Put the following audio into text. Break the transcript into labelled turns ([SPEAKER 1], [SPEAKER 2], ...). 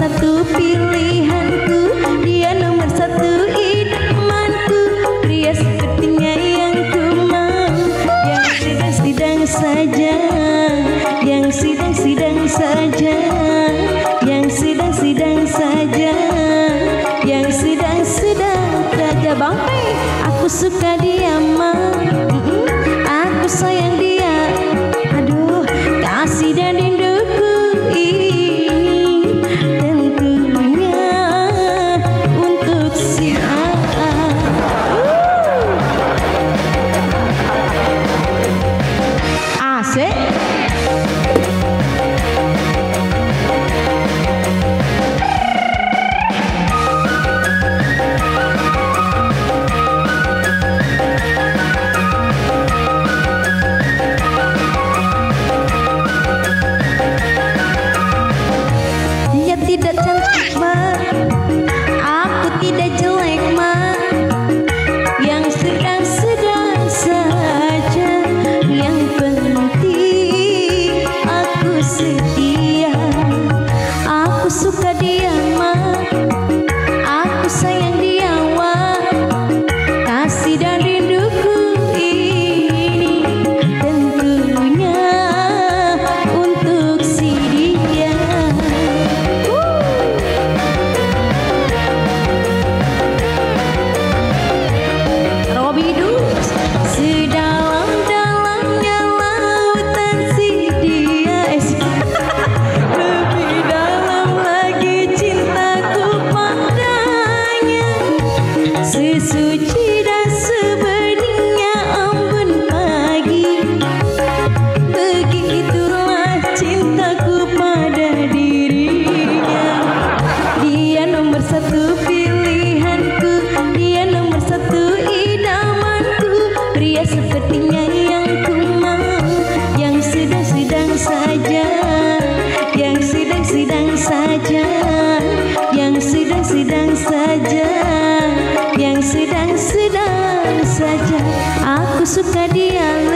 [SPEAKER 1] satu pilihanku, dia nomor satu idamanku, pria sepertinya yang ku mau, yang sidang-sidang saja, yang sidang-sidang saja, yang sidang-sidang saja, yang sidang-sidang saja. Bang Pi, aku suka dia mah, aku sayang dia, aduh kasih dan rinduku ini tentunya untuk si asik. Tidak cantik mah, aku tidak jelek mah, yang sedang-sedang saja, yang penting aku setia, aku suka dia mah, aku sayang dia wah, kasih dan rinduku ini tentunya untuk si dia. Sedalam-dalamnya lautan si dia, lebih dalam lagi cintaku padanya, sesuci dan sebenarnya embun pagi, begitulah cintaku pada dirinya. Dia nomor satu pilihanku, dia nomor satu idamanku, pria sepertinya yang ku mau, yang sedang-sedang saja, yang sedang-sedang saja, yang sedang-sedang saja, yang sedang-sedang saja. Aku suka dia.